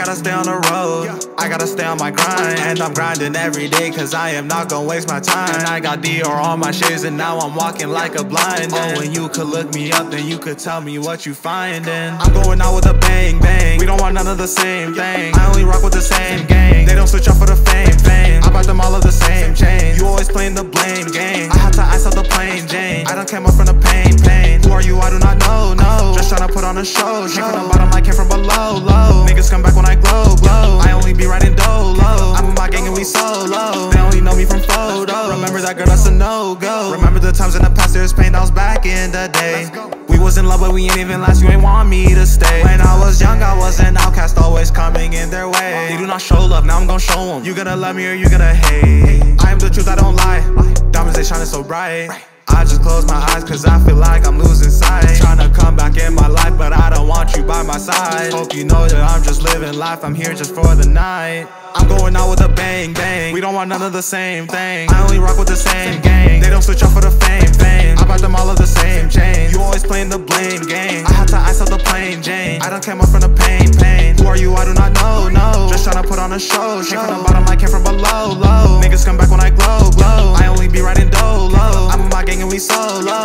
gotta stay on the road, I gotta stay on my grind. And I'm grinding every day cause I am not gonna waste my time. And I got Dior on my shades and now I'm walking like a blind. Oh, when you could look me up then you could tell me what you findin'. I'm going out with a bang bang, we don't want none of the same thing. I only rock with the same gang, they don't switch up for the fame. I bought them all of the same chain, you always playing the blame game. I had to ice out the plain Jane, I don't care much from the pain. Who are you? I do not know, no. Just tryna put on a show, came from the bottom, I came from below, low. Niggas come back when I glow. I only be riding dolo, I'm with my gang and we solo. They only know me from photos. Remember that girl, that's a no-go. Remember the times in the past, there's pain, that was back in the day. We was in love but we ain't even last, you ain't want me to stay. When I was young I was an outcast, always coming in their way. They do not show love, now I'm gon' show them. You gonna love me or you gonna hate. I am the truth, I don't lie. Diamonds, they shining so bright. I just close my eyes cause I feel like I'm losing sight. Tryna come back in my life but I don't want you by my side. Hope you know that I'm just living life, I'm here just for the night. I'm going out with a bang bang, we don't want none of the same thing. I only rock with the same gang, they don't switch up for the fame. I bought them all of the same chain, you always playing the blame game. I had to ice out the plain Jane, I don't care much from the pain. Who are you? I do not know, no. Just tryna put on a show, came from the bottom, I came from below, low. Niggas come back when I glow. I only be riding dolo, I'm with my gang and we solo.